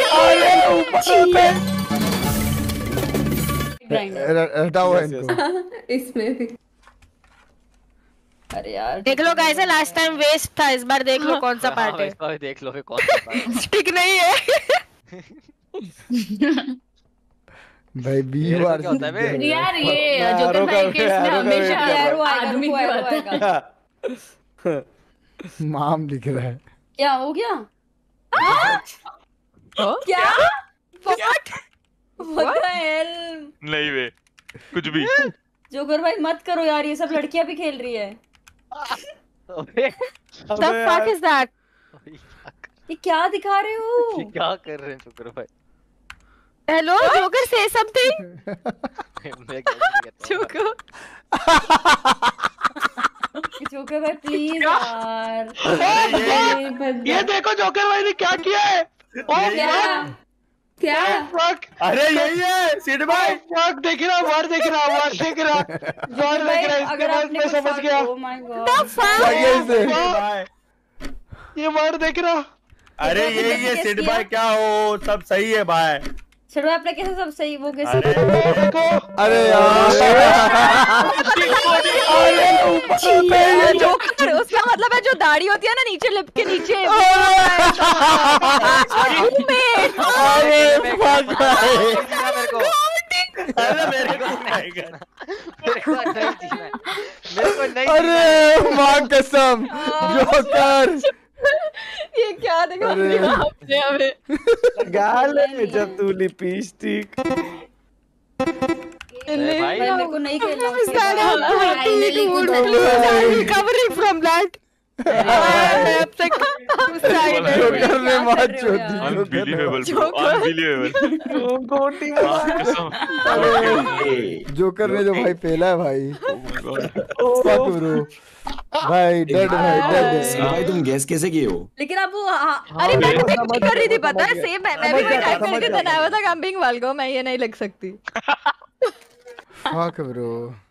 अरे ऊपर हटाओ इनको। इसमें भी अरे यार देख लो गाइस, लास्ट टाइम वेस्ट था, इस बार देख लो कौन सा पार्ट है। इस बार देख लो कौन सा पार्ट है। ठीक नहीं है। भाई 20 बार क्या होता है बे? यार ये जोकर भाई के इसमें हमेशा आदमी की बात है। माम लिख रहा है। क्या हो गया? क्या? What the hell? नहीं बे कुछ भी। जोकर भाई मत करो यार, ये सब लड़कियां भी खेल रही है। The fuck is that? ये क्या दिखा रहे हो? क्या कर रहे हैं जोकर भाई? Hello joker, say something. मैं क्या जोकर जोकर भाई प्लीज यार। ये देखो जोकर भाई ने क्या किया है। क्या? अरे यही है सिड भाई। फक देख रहा, वार देख रहा, वार देख रहा, वार देख रहा। इसके बाद मैं समझ गया। Oh my God. ये वार देख रहा। अरे यही है सिड भाई, क्या हो सब सही है भाई। सिड भाई आपने कैसे सब सही वो कैसे? अरे यार जोकर, उसका मतलब है जो दाढ़ी होती है ना नीचे लिप के नीचे। अरे मां कसम जोकर। ये क्या दिखा दिया आपने हमें? गाल में जब तू लिपस्टिक। भाई मेरे को नहीं खेलना। Recovering from that. जोकर ने मार छोड़ दी। अनबिलीवेबल जोकर ने जो भाई पेला है भाई। फक ब्रो भाई, डेड भाई, डेड। भाई तुम गैस कैसे किए हो? लेकिन अब वो अरे मैं भी कर रही थी, पता है सेम। मैं भी टाइप करके था, I was like I am being vulgar, मैं ये नहीं लिख सकती। Fuck bro.